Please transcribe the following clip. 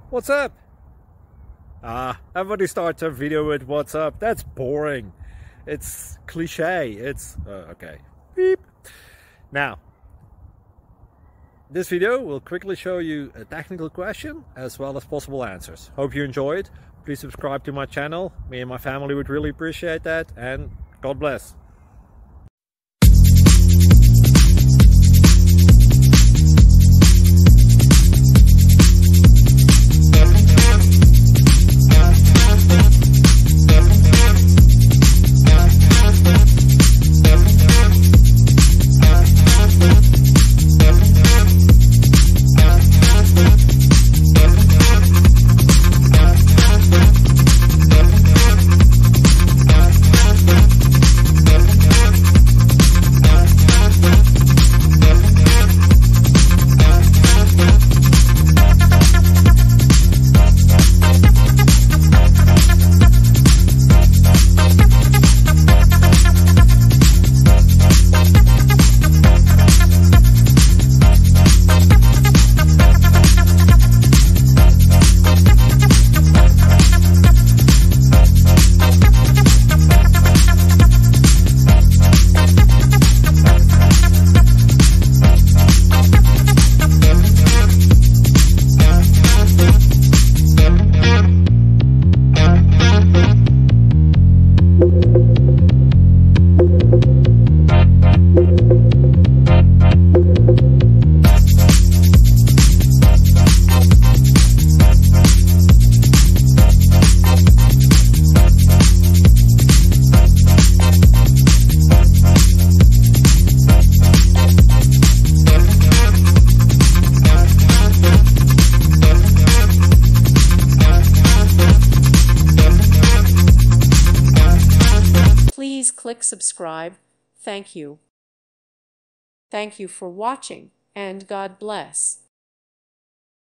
What's up? Everybody starts a video with what's up. That's boring. It's cliche. It's okay. Beep. Now, this video will quickly show you a technical question as well as possible answers. Hope you enjoyed. Please subscribe to my channel. Me and my family would really appreciate that, and God bless. Please click subscribe. Thank you. Thank you for watching, and God bless.